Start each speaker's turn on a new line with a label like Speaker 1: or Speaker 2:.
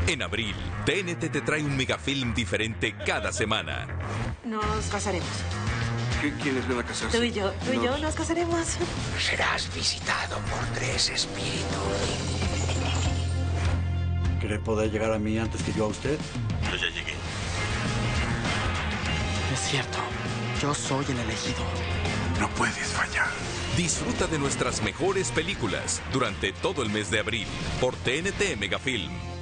Speaker 1: En abril, TNT te trae un megafilm diferente cada semana.
Speaker 2: Nos casaremos.
Speaker 3: ¿Quiénes van a casarse?
Speaker 2: Tú y yo nos casaremos.
Speaker 4: Serás visitado por 3 espíritus.
Speaker 5: ¿Cree poder llegar a mí antes que yo a usted?
Speaker 6: Yo ya llegué.
Speaker 7: Es cierto, yo soy el elegido.
Speaker 3: No puedes fallar.
Speaker 1: Disfruta de nuestras mejores películas durante todo el mes de abril por TNT Megafilm.